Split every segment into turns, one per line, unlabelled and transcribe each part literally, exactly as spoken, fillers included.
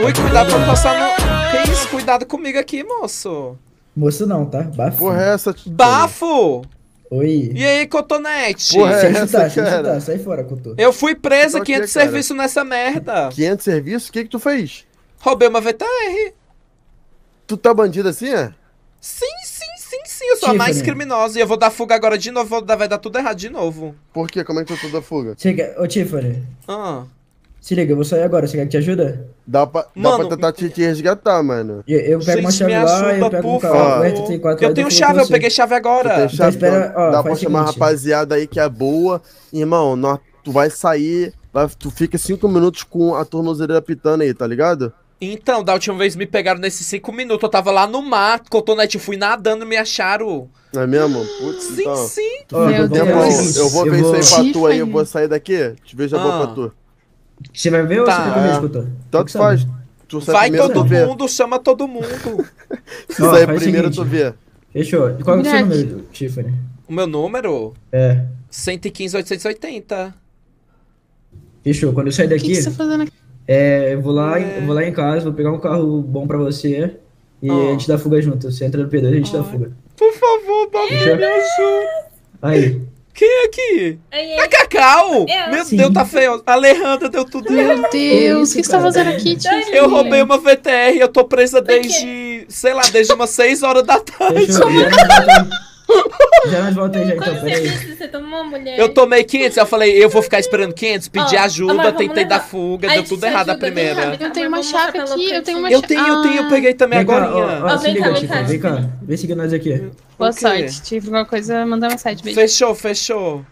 Ui, cuidado pra não passar no... Que isso? Cuidado comigo aqui, moço.
Moço não, tá? Bafo.
Porra, é essa? Tiffany?
Bafo!
Oi.
E aí, Cotonete?
Porra, é
Sem
essa,
chutar, sem
cara?
chutar. Sai fora, Cotô.
Eu fui presa,
Tá o quê,
quinhentos
cara?
serviço nessa merda.
quinhentos serviços? O que que tu fez?
Roubei uma V T R.
Tu tá bandido assim, é?
Sim, sim, sim, sim. Eu sou a mais
Tiffany.
criminosa. E eu vou dar fuga agora de novo. Vou dar, vai dar tudo errado de novo.
Por quê? Como é que tu tá da fuga?
Chega, ô Tiffany.
Ah.
Se liga, eu vou sair agora. Você quer que te ajuda?
Dá pra, dá
Mano,
pra tentar te, te resgatar, mano.
Eu, eu pego uma
Gente,
chave
me
lá,
ajuda,
eu pego um
por
carro
favor.
aberto, tem quatro
Eu tenho chave, eu peguei chave
Tu
agora.
tem chave,
espera,
então
ó,
dá pra
faz o
chamar a
seguinte.
rapaziada aí que é boa. Irmão, nó- tu vai sair, vai- tu fica cinco minutos com a tornozeleira pitando aí, tá ligado?
Então, da última vez me pegaram nesses cinco minutos. Eu tava lá no mar, Cotonete, eu fui nadando, me acharam.
Não é mesmo? Putz,
Sim,
então.
sim.
Ó,
Meu
Cotô,
Irmão,
é o
Deus.
seguinte,
eu vou ver
vou-
isso aí pra tu aí, eu
Tiffany.
vou sair daqui. Te vejo a boa
Ah.
pra tu.
Você vai ver ou
Tá.
você quer que eu veja,
É.
Cotô?
Tanto faz. Tu sai
Vai
primeiro,
todo
tu vê.
mundo, chama todo mundo.
Se
Ó,
sair
faz o
primeiro, tu
seguinte.
vê.
Fechou. E qual é o seu
Moleque.
número, Tiffany?
O meu número?
É.
cento e quinze, oitocentos e oitenta.
Fechou. Quando eu sair
O que,
daqui,
que você tá fazendo aqui?
é, eu vou lá,
É.
eu vou lá em casa, vou pegar um carro bom pra você e
Ó.
a gente dá fuga junto. Você entra no P dois, a gente dá
Ó.
fuga.
Por favor, Babu,
Fechou?
me ajuda.
Aí.
Quem é aqui?
Oi,
É
oi.
Cacau!
Eu.
Meu
Sim.
Deus, tá feio. Alejandra deu tudo errado.
Meu Deus,
isso,
o que, que você tá
cara?
fazendo aqui, Tiffany?
Eu roubei uma V T R, eu tô presa
quê?
desde, sei lá, desde umas seis horas da tarde.
Fechou. Já nós volta aí. Já nós volta aí já, então,
Com
peraí.
certeza você tomou uma mulher.
Eu tomei quinhentos, eu falei, eu vou ficar esperando quinhentos, pedi
Ó,
ajuda,
amor, vamos
tentei dar
levar.
fuga,
Ai,
deu
te
tudo errado a
ajuda, bem
primeira.
rápido.
Eu tenho uma
Vamos
chave
mostrar
aqui,
pelo
eu tenho uma
Eu
chave.
tenho, eu tenho, eu peguei também
Vem cá,
agorinha.
ó, ó,
Ó,
se
vem cá,
liga,
vem cá,
Tiffany, vem cá.
Tiffany.
Vem seguir nós aqui.
Boa
O quê?
sorte, tive alguma coisa, mandar mensagem, beijo.
Fechou, fechou.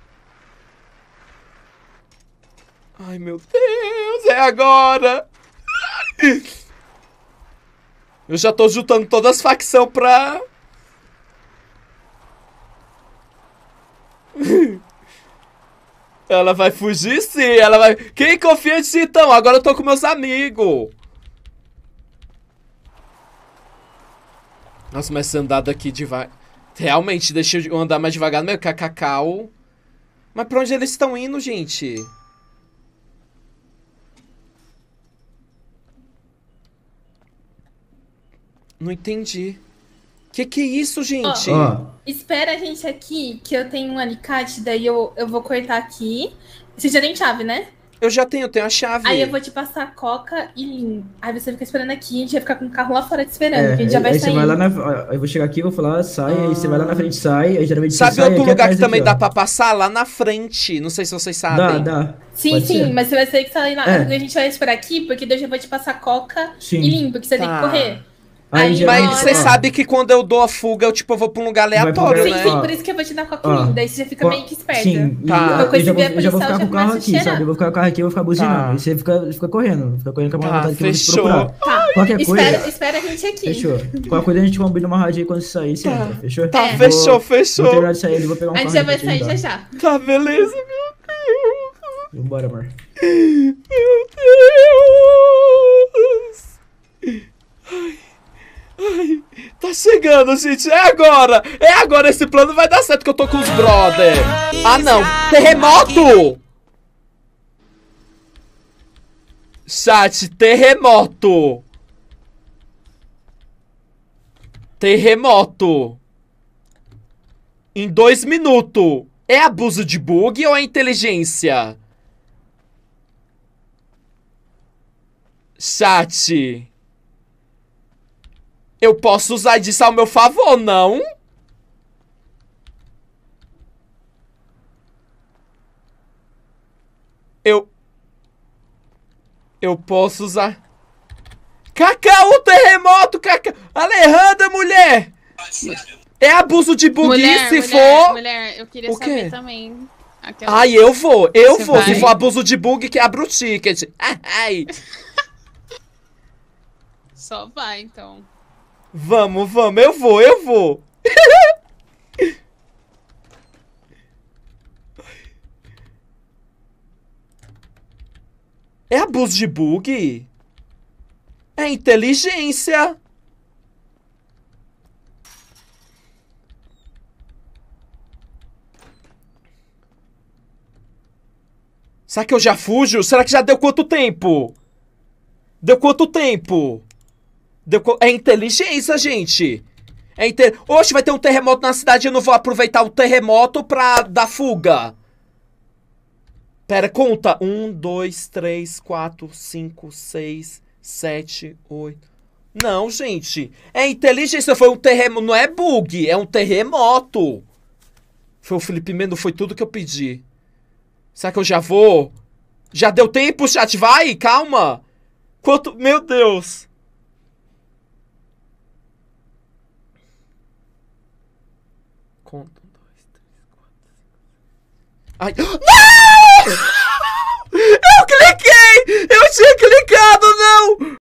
Ai, meu Deus, é agora. Eu já tô juntando todas as facções pra... Ela vai fugir sim, ela vai... Quem confia em ti então? Agora eu tô com meus amigos. Nossa, mas esse andar daqui devagar... Realmente, deixa eu andar mais devagar no meu cacau. Mas pra onde eles estão indo, gente? Não entendi. Que que é isso, gente?
Ó,
Espera a gente aqui, que eu tenho um alicate, daí eu, eu vou cortar aqui. Você já tem chave, né?
Eu já tenho, eu tenho a chave.
Aí eu vou te passar coca e lim. Aí você fica esperando aqui, a gente vai ficar com o carro lá fora te esperando,
é,
que a gente já vai
aí
sair.
você vai lá na. ó, Eu vou chegar aqui, vou falar, sai, aí você vai lá na frente, sai, aí geralmente você
Sabe
sai
outro
aqui
lugar que
atrás
também
aqui, ó.
dá pra passar? Lá na frente. Não sei se vocês
Dá,
sabem.
dá.
Sim,
Pode
sim,
ser.
mas você vai ter que sair lá.
É.
A gente vai esperar aqui, porque daí eu já vou te passar coca
Sim.
e limpo, porque você tem
Tá.
que correr.
Aí,
Aí,
geralmente,
Mas
Olha.
você
ó,
sabe que quando eu dou a fuga, eu tipo, eu vou pra um lugar
Vai pro
aleatório,
Sim,
lugar-
né?
sim,
Ó.
por isso que eu vou te dar coca
Ó.
e limpo, daí você já fica
Ó,
meio que esperta.
Sim, e
Tá.
eu,
Uma
eu
coisa
já
que
vou,
vê a
eu já vou
policial,
ficar com o
já
carro
começa a
aqui,
cheirar.
sabe? Eu vou ficar com o carro aqui, eu vou ficar buzinando.
Tá.
Aí você fica, fica correndo, fica correndo com a mão
Tá,
levantada que eu vou te
fechou.
procurar.
Tá,
Qualquer
espera,
coisa.
espera a gente aqui.
Fechou. Qualquer coisa a gente combina uma rádio aí quando você sair, você entra, fechou?
Tá,
É.
fechou,
Vou-
fechou.
Vou terminar de sair ali, vou pegar um
A
carro
gente já
ali
vai
pra te
sair já
ajudar.
já.
Tá, beleza, meu Deus.
Vambora, amor.
Meu Deus. Ai, ai, tá chegando, gente. É agora. É agora. Esse plano vai dar certo que eu tô com os brother. Ah, não. Terremoto. Chat, terremoto. Terremoto. Em dois minutos. É abuso de bug ou é inteligência? Chat. Eu posso usar disso ao meu favor, não? Eu... Eu posso usar... Cacau, terremoto, Cacau... Alejandra, mulher! É abuso de bug
Mulher,
se
mulher,
for...
mulher, eu queria
O quê?
saber também. Aquela...
Ai, eu vou, eu
Você
vou. Se
vai?
for abuso de bug, quebra o ticket. Ai,
Só vai, então.
vamos, vamos, eu vou, eu vou. É abuso de bug? É inteligência. Será que eu já fujo? Será que já deu quanto tempo? Deu quanto tempo? Deu qu... É inteligência, gente. É inte... Oxe, vai ter um terremoto na cidade e eu não vou aproveitar o terremoto pra dar fuga. Pera, conta. Um, dois, três, quatro, cinco, seis, sete, oito... Não, gente. É inteligência. Foi um terremoto. Não é bug. É um terremoto. Foi o Felipe Melo. Foi tudo que eu pedi. Será que eu já vou? Já deu tempo, chat? Vai, calma. Quanto... Meu Deus. Conta. Um, dois, três, quatro, cinco... Ai. Não!